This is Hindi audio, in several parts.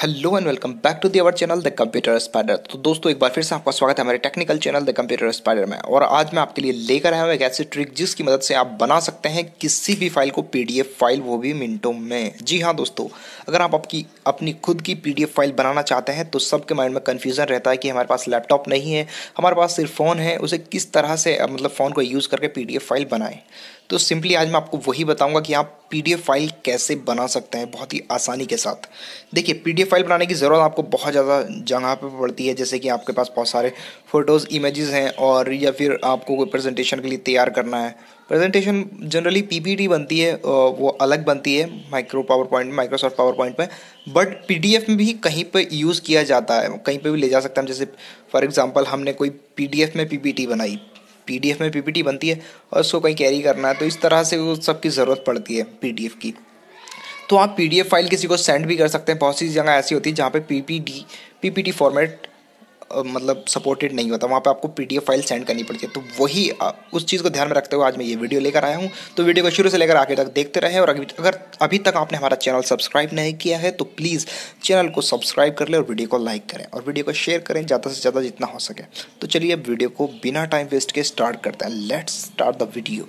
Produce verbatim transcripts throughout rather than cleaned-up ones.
Hello and welcome back to the our channel the computer spider. तो दोस्तों एक बार फिर से आपका स्वागत है हमारे technical channel the computer spider में। और आज मैं आपके लिए लेकर आया हूँ एक ऐसी ट्रिक जिसकी मदद से आप बना सकते हैं किसी भी फाइल को पीडीएफ फाइल, वो भी मिनटों में। जी हाँ दोस्तों, अगर आप आपकी अपनी खुद की पीडीएफ फाइल बनाना चाहते हैं तो सबके माइंड में कन्फ्यूजन रहता है कि हमारे पास लैपटॉप नहीं है, हमारे पास सिर्फ फ़ोन है, उसे किस तरह से मतलब फ़ोन को यूज़ करके पीडीएफ फाइल बनाएं। तो सिंपली आज मैं आपको वही बताऊंगा कि आप पीडीएफ फाइल कैसे बना सकते हैं बहुत ही आसानी के साथ। देखिए, पीडीएफ फाइल बनाने की ज़रूरत आपको बहुत ज़्यादा जगह पे पड़ती है, जैसे कि आपके पास बहुत सारे फ़ोटोज़, इमेजेस हैं, और या फिर आपको कोई प्रेजेंटेशन के लिए तैयार करना है। प्रेजेंटेशन जनरली पीपीटी बनती है, वो अलग बनती है micro power point Microsoft power point में। बट पीडीएफ में भी कहीं पे यूज़ किया जाता है, कहीं पे भी ले जा सकते हैं। जैसे फॉर एग्जांपल हमने कोई पीडीएफ में पीपीटी बनाई, पीडीएफ में पीपीटी बनती है और उसको कहीं कैरी करना है, तो इस तरह से वो सबकी ज़रूरत पड़ती है पीडीएफ की। तो आप पीडीएफ फाइल किसी को सेंड भी कर सकते हैं। बहुत सी जगह ऐसी होती है जहाँ पे पीपीटी पीपीटी फॉर्मेट मतलब सपोर्टेड नहीं होता, वहाँ पे आपको पीडीएफ फाइल सेंड करनी पड़ती है। तो वही आ, उस चीज़ को ध्यान में रखते हुए आज मैं ये वीडियो लेकर आया हूँ। तो वीडियो को शुरू से लेकर आगे तक देखते रहें। और अगर अगर अभी तक आपने हमारा चैनल सब्सक्राइब नहीं किया है तो प्लीज़ चैनल को सब्सक्राइब कर लें और वीडियो को लाइक करें और वीडियो को शेयर करें ज़्यादा से ज़्यादा जितना हो सके। तो चलिए अब वीडियो को बिना टाइम वेस्ट के स्टार्ट करते हैं। Let's start the video.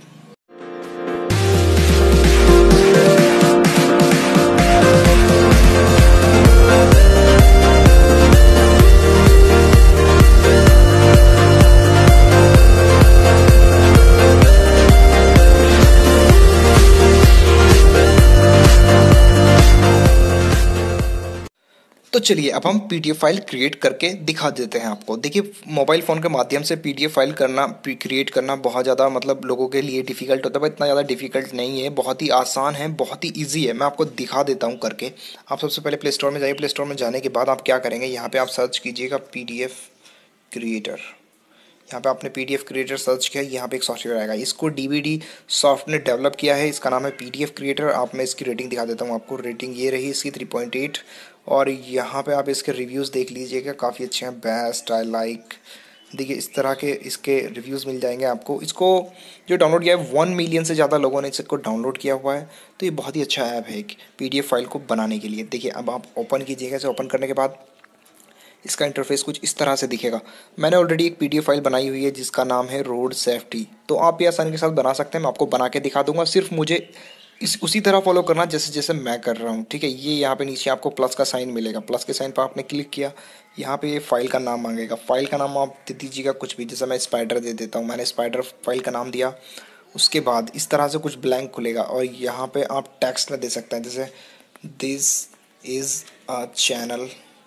तो चलिए अब हम पीडीएफ फाइल क्रिएट करके दिखा देते हैं आपको। देखिए, मोबाइल फ़ोन के माध्यम से पीडीएफ फाइल करना क्रिएट करना बहुत ज़्यादा मतलब लोगों के लिए डिफ़िकल्ट होता है, पर इतना ज़्यादा डिफ़िकल्ट नहीं है, बहुत ही आसान है, बहुत ही ईजी है। मैं आपको दिखा देता हूँ करके। आप सबसे पहले प्ले स्टोर में जाइए। प्ले स्टोर में जाने के बाद आप क्या करेंगे, यहाँ पर आप सर्च कीजिएगा पीडीएफ क्रिएटर। यहाँ पे आपने पीडीएफ क्रिएटर सर्च किया, यहाँ पे एक सॉफ्टवेयर आएगा। इसको डीवीडी सॉफ्ट ने डेवलप किया है, इसका नाम है पीडीएफ क्रिएटर। आप मैं इसकी रेटिंग दिखा देता हूँ आपको। रेटिंग ये रही इसकी थ्री पॉइंट एट। और यहाँ पे आप इसके रिव्यूज़ देख लीजिएगा, काफ़ी अच्छे हैं। बेस्ट, आई लाइक, देखिए इस तरह के इसके रिव्यूज़ मिल जाएंगे आपको। इसको जो डाउनलोड किया है वन मिलियन से ज़्यादा लोगों ने इसको डाउनलोड किया हुआ है। तो ये बहुत ही अच्छा ऐप है एक पीडीएफ फाइल को बनाने के लिए। देखिए अब आप ओपन कीजिएगा। इसे ओपन करने के बाद इसका इंटरफेस कुछ इस तरह से दिखेगा। मैंने ऑलरेडी एक पीडीएफ फाइल बनाई हुई है जिसका नाम है रोड सेफ्टी, तो आप भी आसानी के साथ बना सकते हैं। मैं आपको बना के दिखा दूंगा, सिर्फ मुझे इस उसी तरह फॉलो करना जैसे जैसे मैं कर रहा हूँ, ठीक है। ये यहाँ पे नीचे आपको प्लस का साइन मिलेगा, प्लस के साइन पर आपने क्लिक किया, यहाँ पे ये फाइल का नाम मांगेगा। फाइल का नाम आप दे दीजिएगा कुछ भी, जैसे मैं स्पाइडर दे देता हूँ। मैंने स्पाइडर फाइल का नाम दिया। उसके बाद इस तरह से कुछ ब्लैंक खुलेगा और यहाँ पे आप टेक्स्ट में दे सकते हैं, जैसे this is a channel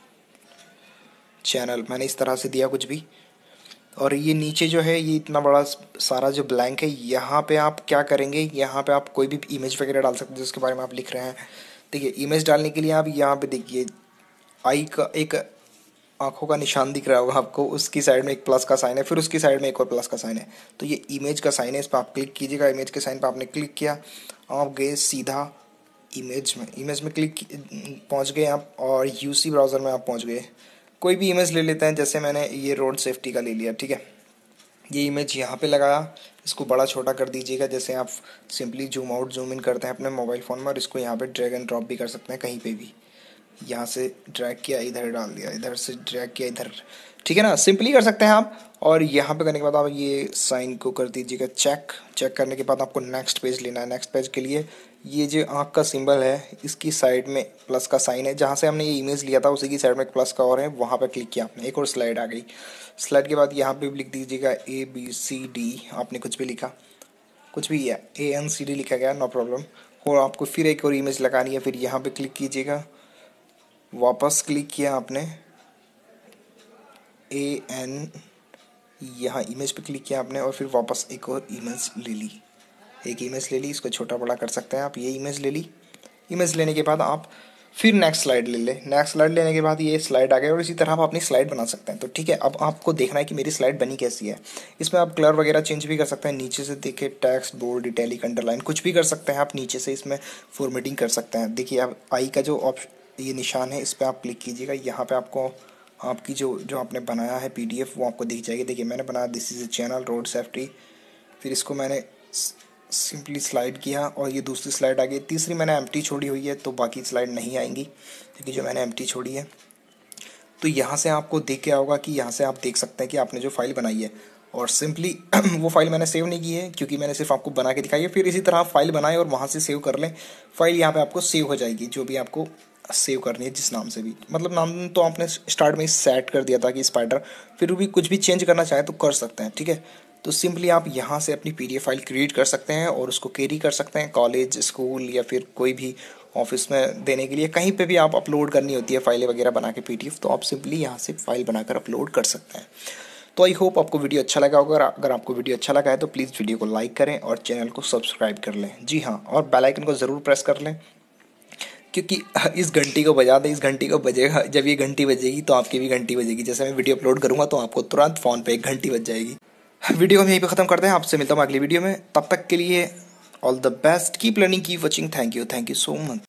channel मैंने इस तरह से दिया कुछ भी। और ये नीचे जो है, ये इतना बड़ा सारा जो ब्लैंक है, यहाँ पे आप क्या करेंगे, यहाँ पे आप कोई भी इमेज वगैरह डाल सकते हैं जिसके बारे में आप लिख रहे हैं। देखिए, इमेज डालने के लिए आप यहाँ पे देखिए आई का एक आंखों का निशान दिख रहा होगा आपको, उसकी साइड में एक प्लस का साइन है, फिर उसकी साइड में एक और प्लस का साइन है। तो ये इमेज का साइन है, इस पर आप क्लिक कीजिएगा। इमेज के साइन पर आपने क्लिक किया, आप गए सीधा इमेज में इमेज में क्लिक पहुँच गए आप, और यूसी ब्राउज़र में आप पहुँच गए। कोई भी इमेज ले लेते हैं, जैसे मैंने ये रोड सेफ्टी का ले लिया, ठीक है। ये इमेज यहाँ पे लगाया, इसको बड़ा छोटा कर दीजिएगा। जैसे आप simply zoom out zoom in करते हैं अपने मोबाइल फ़ोन में, और इसको यहाँ पे ड्रैग एंड ड्रॉप भी कर सकते हैं कहीं पे भी। यहाँ से ड्रैग किया, इधर डाल दिया, इधर से ड्रैग किया, इधर, ठीक है ना। सिंपली कर सकते हैं आप। और यहाँ पे करने के बाद आप ये साइन को कर दीजिएगा चेक। चेक करने के बाद आपको नेक्स्ट पेज लेना है। नेक्स्ट पेज के लिए ये जो आँख का सिंबल है, इसकी साइड में प्लस का साइन है, जहाँ से हमने ये इमेज लिया था उसी की साइड में एक प्लस का और है, वहाँ पर क्लिक किया आपने, एक और स्लाइड आ गई। स्लाइड के बाद यहाँ पे भी लिख दीजिएगा ए बी सी डी, आपने कुछ भी लिखा, कुछ भी है, ए एन सी डी लिखा गया, नो प्रॉब्लम। और आपको फिर एक और इमेज लगानी है, फिर यहाँ पे क्लिक कीजिएगा, वापस क्लिक किया आपने, ए एन, यहाँ इमेज पे क्लिक किया आपने, और फिर वापस एक और इमेज ले ली। एक इमेज ले ली, इसको छोटा बड़ा कर सकते हैं आप। ये इमेज ले ली। इमेज लेने के बाद आप फिर नेक्स्ट स्लाइड ले लें। नेक्स्ट स्लाइड लेने के बाद ये स्लाइड आ गया, और इसी तरह आप अपनी स्लाइड बना सकते हैं। तो ठीक है, अब आपको देखना है कि मेरी स्लाइड बनी कैसी है। इसमें आप कलर वगैरह चेंज भी कर सकते हैं। नीचे से देखिए टेक्स्ट, बोल्ड, इटैलिक, अंडरलाइन, कुछ भी कर सकते हैं आप। नीचे से इसमें फॉर्मेटिंग कर सकते हैं। देखिए, आप आई का जो ऑप्शन, ये निशान है, इस पर आप क्लिक कीजिएगा। यहाँ पर आपको आपकी जो जो आपने बनाया है पीडीएफ, वो आपको दिख जाएगी। देखिए, मैंने बनाया this is a channel road safety. फिर इसको मैंने सिंपली स्लाइड किया और ये दूसरी स्लाइड आ गई। तीसरी मैंने एम्प्टी छोड़ी हुई है तो बाकी स्लाइड नहीं आएंगी, क्योंकि जो मैंने एम्प्टी छोड़ी है। तो यहाँ से आपको देख के आओगा कि यहाँ से आप देख सकते हैं कि आपने जो फाइल बनाई है, और सिंपली वो फाइल मैंने सेव नहीं की है क्योंकि मैंने सिर्फ आपको बना के दिखाई है। फिर इसी तरह आप फाइल बनाएं और वहाँ से सेव कर लें। फाइल यहाँ पे आपको सेव हो जाएगी, जो भी आपको सेव करनी है जिस नाम से भी, मतलब नाम तो आपने स्टार्ट में ही सेट कर दिया था कि स्पाइडर, फिर भी कुछ भी चेंज करना चाहे तो कर सकते हैं, ठीक है। तो सिंपली आप यहाँ से अपनी पीडीएफ फाइल क्रिएट कर सकते हैं और उसको कैरी कर सकते हैं कॉलेज, स्कूल या फिर कोई भी ऑफिस में देने के लिए। कहीं पे भी आप अपलोड करनी होती है फाइलें वगैरह बना के पीडीएफ, तो आप सिंपली यहाँ से फाइल बनाकर अपलोड कर सकते हैं। तो आई होप आपको वीडियो अच्छा लगा होगा। अगर आपको वीडियो अच्छा लगा है तो प्लीज़ वीडियो को लाइक करें और चैनल को सब्सक्राइब कर लें। जी हाँ, और बेल आइकन को ज़रूर प्रेस कर लें, क्योंकि इस घंटी को बजा दें, इस घंटी को बजेगा, जब ये घंटी बजेगी तो आपकी भी घंटी बजेगी। जैसे मैं वीडियो अपलोड करूँगा तो आपको तुरंत फ़ोन पे एक घंटी बज जाएगी। वीडियो हम यहीं पे ख़त्म करते हैं, आपसे मिलता हूँ अगली वीडियो में। तब तक के लिए all the best, keep learning, keep watching. Thank you, thank you so much.